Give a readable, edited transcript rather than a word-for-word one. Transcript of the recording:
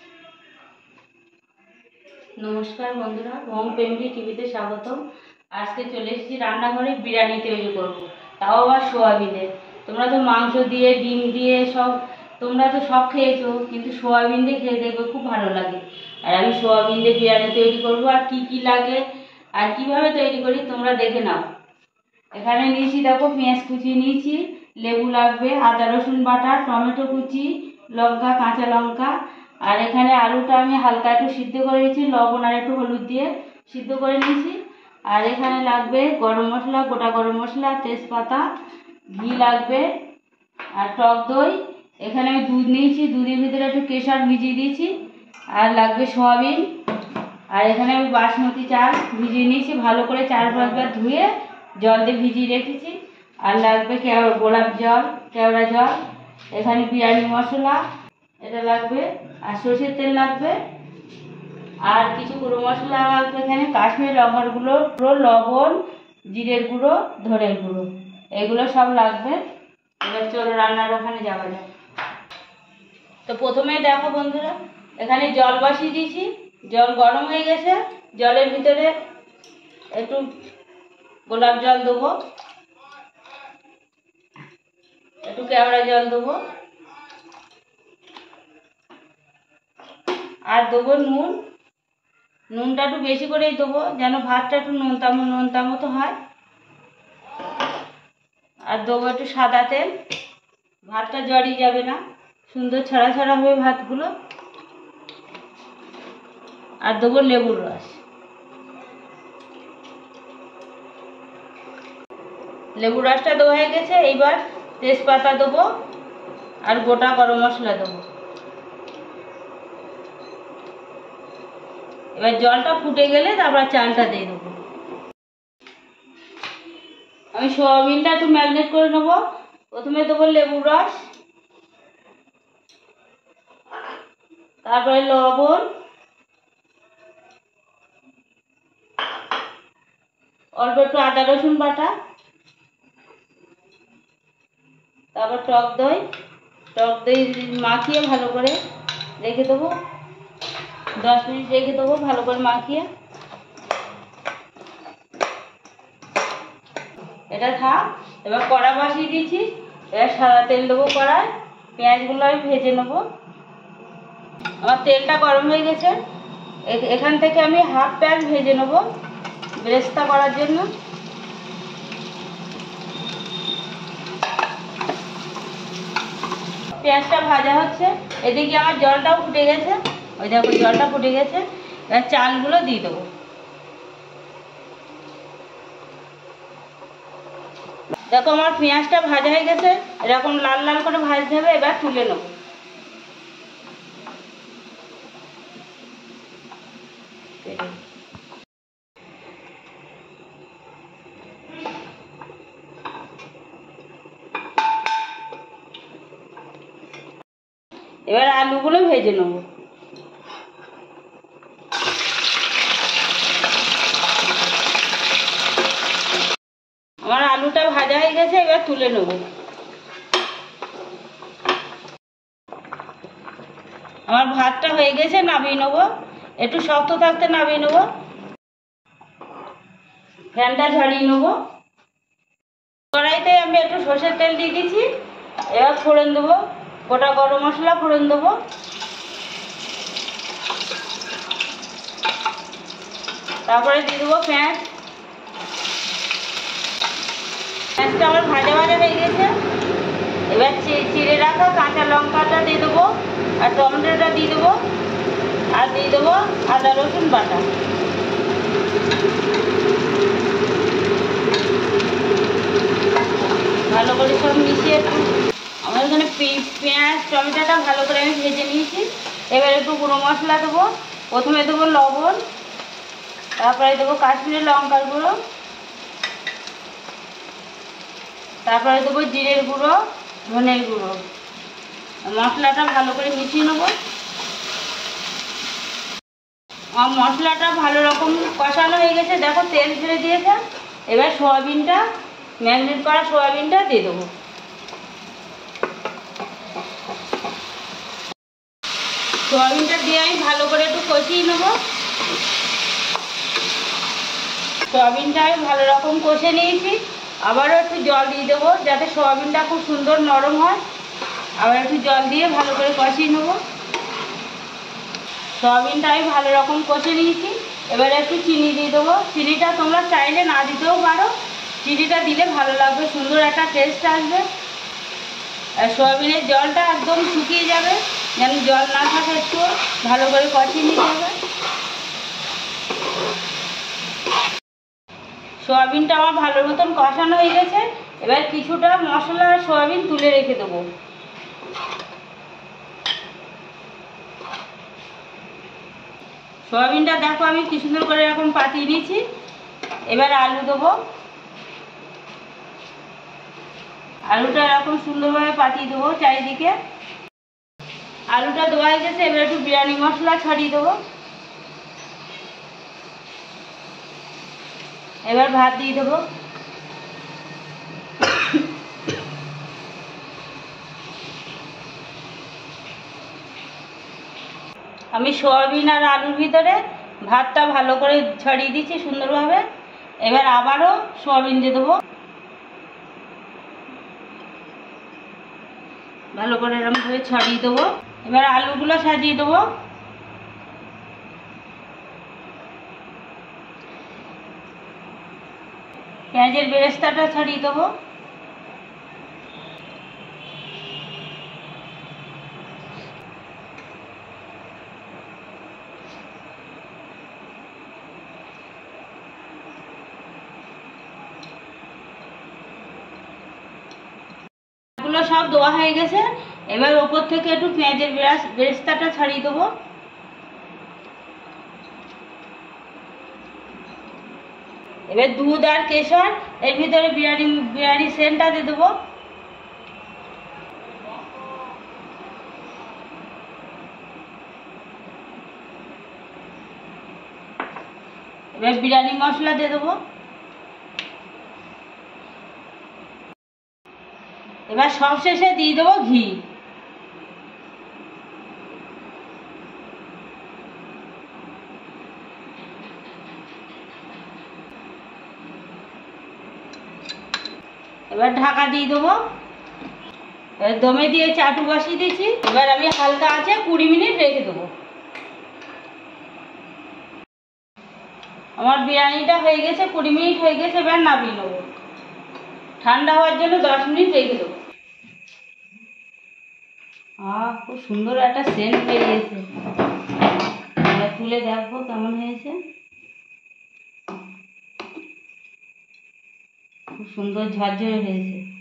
নমস্কার বন্ধুরা, home family টিভিতে স্বাগতম। আজকে চলে এসেছি রান্নাঘরে বিরিয়ানি তৈরি করব, তাও আবার সোয়াবিনের। তোমরা তো মাংস দিয়ে ডিম দিয়ে তোমরা তো সব খেয়েছো, কিন্তু সোয়াবিন দিয়ে খেয়ে দেখবে খুব ভালো লাগে। আর আমি সোয়াবিন দিয়ে বিরিয়ানি তৈরি করব, আর কি কি লাগে আর কিভাবে তৈরি করি তোমরা দেখে নাও। এখানে নিয়েছি, দেখো, পেঁয়াজ কুচি নিয়েছি, লেবু লাগবে, আদা রসুন বাটা, টমেটো কুচি, লঙ্কা, কাঁচা লঙ্কা। আর এখানে আলুটা আমি হালকা একটু সিদ্ধ করে নিয়েছি, লবণ আর একটু হলুদ দিয়ে সিদ্ধ করে নিয়েছি। আর এখানে লাগবে গরম মশলা, গোটা গরম মশলা, তেজপাতা, ঘি লাগবে, আর টক দই। এখানে আমি দুধ নিয়েছি, দুধের ভিতরে একটু কেশর ভিজিয়ে দিয়েছি। আর লাগবে সোয়াবিন। আর এখানে আমি বাসমতি চাল ভিজিয়ে নিয়েছি, ভালো করে 4-5 বার ধুয়ে জল দিয়ে ভিজিয়ে রেখেছি। আর লাগবে গোলাপ জল, কেওড়া জল। এখানে বিরিয়ানি মশলা এটা লাগবে, আর সরষের তেল লাগবে, আর কিছু গুঁড়ো মশলা লাগবে। এখানে কাশ্মীরি লঙ্কার গুঁড়ো, লবণ, জিরের গুঁড়ো, ধনের গুঁড়ো, এগুলো সব লাগবে। এবার চলো রান্নার ওখানে যাওয়া যায়। তো প্রথমে দেখো বন্ধুরা, এখানে জল বসিয়ে দিয়েছি, জল গরম হয়ে গেছে। জলের ভিতরে একটু গোলাপ জল দেবো, একটু কেওড়া জল দেবো, আর দেবো নুন। নুনটা একটু বেশি করেই দেবো, যেন ভাতটা একটু নোনতা মতো হয়। আর দেবো একটু সাদা তেল, ভাতটা জড়িয়ে যাবে না, সুন্দর ছাড়া ছাড়া হবে ভাতগুলো। আর দেবো লেবুর রস। লেবুর রসটা দেওয়া হয়ে গেছে। এইবার তেজপাতা দেবো আর গোটা গরম মশলা দেবো। এবার জলটা ফুটে গেলে তারপর চালটা দিয়ে দেবো। আমি সোয়াবিনটা একটু ম্যারিনেট করে নেবো। প্রথমে দেবো লেবুর রস, তারপরে লবণ, অল্প একটু আদা রসুন বাটা, তারপর টক দই মাখিয়ে ভালো করে রেখে দেবো। 10 মিনিট রেখে দেবো ভালো করে মাখিয়ে। এটা থাক। এবার কড়া বসিয়ে দিয়েছি, এবার সাদা তেল দেবো কড়ায়। পেঁয়াজগুলো আমি ভেজে নেবো। আমার তেলটা গরম হয়ে গেছে, এখান থেকে আমি হাফ পেঁয়াজ ভেজে নেবো বেরেস্তা করার জন্য। পেঁয়াজটা ভাজা হচ্ছে, এদিকে আমার জলটাও ফুটে গেছে। ওই দেখো জলটা ফুটে গেছে। এবার চালগুলো দিয়ে দেবো। দেখো আমার পেঁয়াজটা ভাজা হয়ে গেছে, এরকম লাল লাল করে ভাজতে হবে। এবার তুলে নেব। এবার আলুগুলো ভেজে নেব। আমার আলুটা ভাজা হয়ে গেছে, এবার তুলে নেব। আমার ভাতটা হয়ে গেছে, নামিয়ে নেবো। একটু শক্ত থাকতে নামিয়ে নেবো। ফ্যানটা ঝাড়িয়ে নেবো। কড়াইতে আমি একটু সরষের তেল দিয়ে দিয়েছি। এবার ফোড়ন দেবো, গোটা গরম মশলা ফোড়ন দেবো। তারপরে দিয়ে দেবো পেঁয়াজ। পেঁয়াজটা আমার ভাজা ভাজা হয়ে গেছে। এবার চিড়ে রাখা কাঁচা লঙ্কাটা দিয়ে দেবো, আর টমেটোটা দিয়ে দেবো, আর দিয়ে দেবো আদা রসুন বাটা। ভালো করে সব মিশিয়ে আমার এখানে পেঁয়াজ টমেটোটা ভালো করে আমি ভেজে নিয়েছি। এবার একটু গুঁড়ো মশলা দেবো। প্রথমে দেবো লবণ, তারপরে দেবো কাশ্মীরি লঙ্কার গুঁড়ো, তারপরে দেবো জিরের গুঁড়ো, ধনের গুঁড়ো। মশলাটা ভালো করে মিশিয়ে নেবো। আমার মশলাটা ভালো রকম কষানো হয়ে গেছে, দেখো তেল ছেড়ে দিয়েছে। এবার সোয়াবিনটা, ম্যারিনেট করা সোয়াবিনটা দিয়ে দেবো। সোয়াবিনটা দিয়ে আমি ভালো করে একটু কষিয়ে নেব। সোয়াবিনটা আমি ভালো রকম কষে নিয়েছি। আবারও একটু জল দিয়ে দেবো যাতে সোয়াবিনটা খুব সুন্দর নরম হয়। আবার একটু জল দিয়ে ভালো করে কষিয়ে নেব। সোয়াবিনটা আমি ভালো রকম কষে নিয়েছি। এবারে একটু চিনি দিয়ে দেবো। চিনিটা তোমরা চাইলে না দিতেও পারো, চিনিটা দিলে ভালো লাগবে, সুন্দর একটা টেস্ট আসবে। আর সোয়াবিনের জলটা একদম শুকিয়ে যাবে, যেন জল না থাকে, একটু ভালো করে কষিয়ে নিতে হবে। সোয়াবিনটা আমার ভালো মতন কষানো হয়ে গেছে। এবার কিছুটা মশলা আর সোয়াবিন তুলে রেখে দেবো। সোয়াবিনটা দেখো আমি কি সুন্দর করে এরকম পাতিয়ে নিয়েছি। এবার আলু দেবো। আলুটা এরকম সুন্দরভাবে পাতিয়ে দেবো চারিদিকে। আলুটা দেওয়া হয়ে গেছে। এবার একটু বিরিয়ানি মশলা ছড়িয়ে দেবো। এবার ভাত দিয়ে দেবো। আমি সোয়াবিন আর আলুর ভিতরে ভাতটা ভালো করে ছড়িয়ে দিচ্ছি সুন্দরভাবে। এবার আবারও সোয়াবিন দিয়ে দেবো, ভালো করে এরকমভাবে ছড়িয়ে দেবো। এবার আলুগুলো সাজিয়ে দেবো। পেঁয়াজের বেরেস্তাটা ছড়িয়ে দেবো। গুলো সব দেওয়া হয়ে গেছে। এবার ওপর থেকে একটু পেঁয়াজের বেরেস্তাটা ছড়িয়ে দেবো। এবার দুধ আর কেশর এর ভিতরে বিরিয়ানি সেন্টটা দিয়ে দেবো। এবার বিরিয়ানি মশলা দিয়ে দেবো। এবার সবশেষে দিয়ে দেবো ঘি। এবার ঢাকা দিয়ে দেবো। দমে দিয়ে চাটু বসিয়ে দিয়েছি। এবার আমি হালকা আছে 20 মিনিট রেখে দেবো। আমার বিরিয়ানিটা হয়ে গেছে, 20 মিনিট হয়ে গেছে। এবার নামিয়ে নেবো। ঠান্ডা হওয়ার জন্য 10 মিনিট রেখে দেবো। খুব সুন্দর একটা সেন্ট বেরিয়েছে। এবার তুলে দেখবো কেমন হয়েছে। খুব সুন্দর ঝরঝরে হয়েছে।